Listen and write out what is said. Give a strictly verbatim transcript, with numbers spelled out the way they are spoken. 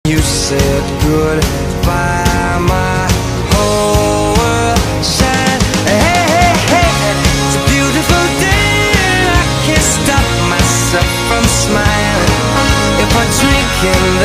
You said goodbye, my whole world shine. Hey, hey, hey, it's a beautiful day, and I can't stop myself from smiling. If I drink in